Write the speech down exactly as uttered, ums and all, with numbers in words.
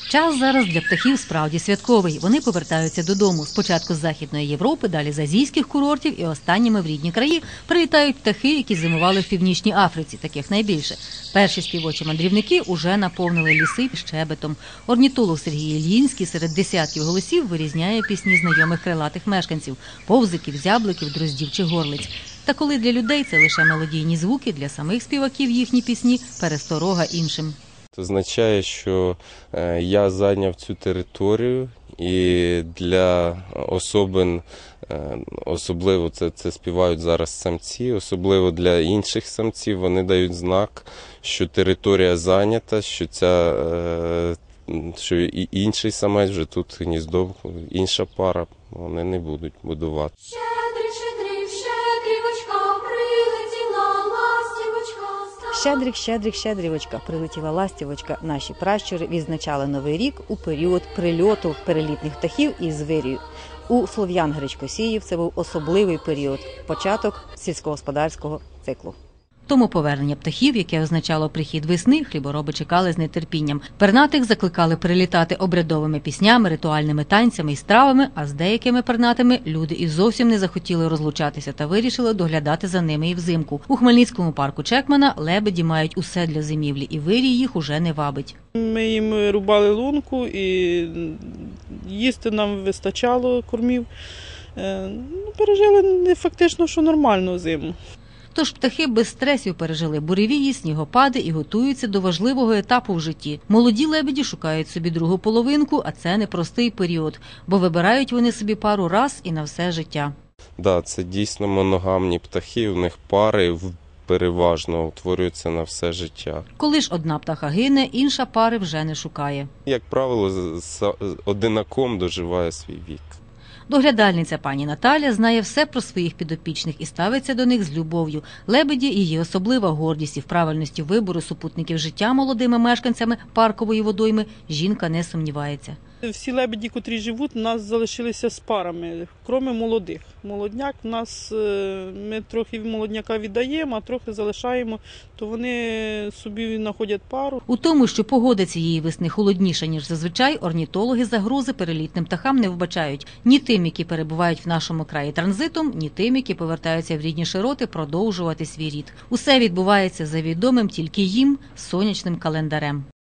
Час зараз для птахів справді святковий. Вони повертаються додому. Спочатку з Західної Європи, далі з азійських курортів і останніми в рідні краї прилітають птахи, які зимували в Північній Африці, таких найбільше. Перші співочі мандрівники уже наповнили ліси щебетом. Орнітолог Сергій Ільїнський серед десятків голосів вирізняє пісні знайомих крилатих мешканців – повзиків, зябликів, дроздів чи горлиць. Та коли для людей це лише мелодійні звуки, для самих співаків їхні пісні – пересторога іншим. Це означає, що я зайняв цю територію, і для особин, особливо це, це співають зараз самці, особливо для інших самців, вони дають знак, що територія зайнята, що ця, що і інший самець вже тут гніздо, інша пара, вони не будуть будувати. Щедрик, щедрик, щедрівочка, прилетіла ластівочка. Наші пращури відзначали Новий рік у період прильоту перелітних птахів із вирію. У слов'ян-гречкосіїв це був особливий період – початок сільськогосподарського циклу. Тому повернення птахів, яке означало прихід весни, хлібороби чекали з нетерпінням. Пернатих закликали прилітати обрядовими піснями, ритуальними танцями і стравами, а з деякими пернатими люди і зовсім не захотіли розлучатися та вирішили доглядати за ними і взимку. У Хмельницькому парку Чекмана лебеді мають усе для зимівлі, і вирій їх уже не вабить. Ми їм рубали лунку, і їсти нам вистачало кормів. Пережили фактично, що нормальну зиму. Тож птахи без стресів пережили буревії, снігопади і готуються до важливого етапу в житті. Молоді лебеді шукають собі другу половинку, а це непростий період, бо вибирають вони собі пару раз і на все життя. Да, це дійсно моногамні птахи, у них пари переважно утворюються на все життя. Коли ж одна птаха гине, інша пари вже не шукає. Як правило, одинаком доживає свій вік. Доглядальниця пані Наталя знає все про своїх підопічних і ставиться до них з любов'ю. Лебеді – її особлива гордість, і в правильності вибору супутників життя молодими мешканцями паркової водойми жінка не сумнівається. Всі лебеді, котрі живуть, у нас залишилися з парами, крім молодих. Молодняк у нас, ми трохи молодняка віддаємо, а трохи залишаємо, то вони собі знаходять пару. У тому, що погода цієї весни холодніша, ніж зазвичай, орнітологи загрози перелітним птахам не вбачають. Ні тим, які перебувають в нашому краї транзитом, ні тим, які повертаються в рідні широти продовжувати свій рід. Усе відбувається за відомим тільки їм сонячним календарем.